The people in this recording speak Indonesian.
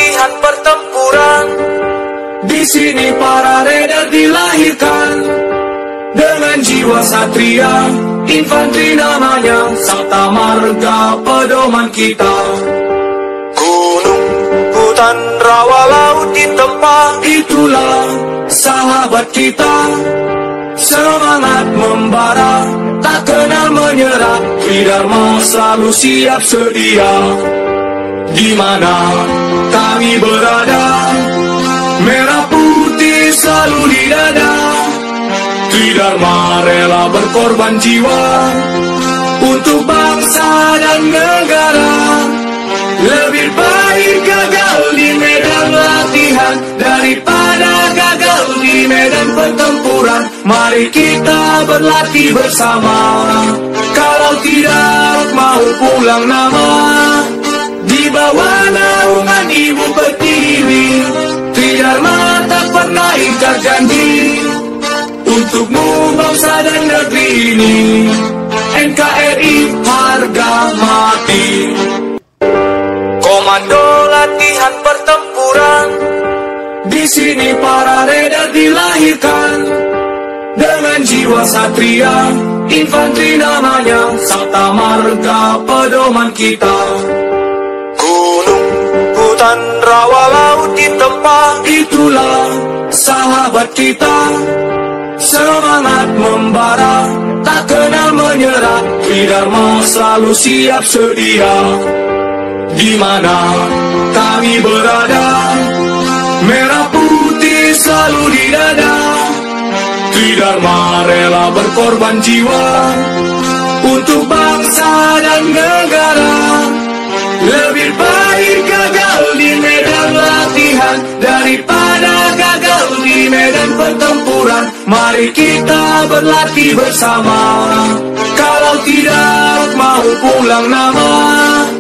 latihan pertempuran. Di sini para raider dilahirkan dengan jiwa satria, infanteri namanya, Sabta Marga pedoman kita. Gunung, hutan, rawa, laut ditempa, itulah sahabat kita. Semangat membara, tak kenal menyerah, Tridharma selalu siap sedia. Di mana kami berada, merah putih selalu di dada. Tridharma rela berkorban jiwa untuk bangsa dan negara. Lebih baik gagal di medan latihan daripada gagal di medan pertempuran. Mari kita berlatih bersama. Kalau tidak mau pulang nama, di bawah naungan Ibu Pertiwi, Tridharma tak pernah ingkar janji untukmu bangsa dan negeri ini. NKRI harga mati. Komando latihan pertempuran. Di sini para raider dilahirkan dengan jiwa satria, infanteri namanya, Sabta Marga pedoman kita. Gunung, hutan, rawa, laut ditempa, itulah sahabat kita. Semangat membara, tak kenal menyerah, Tridharma selalu siap sedia. Di mana kami berada, merah putih selalu di dada. Tridharma rela berkorban jiwa untuk bangsa dan negara. Lebih baik gagal di medan latihan daripada gagal di medan pertempuran. Mari kita berlatih bersama. Kalau tidak mau pulang nama,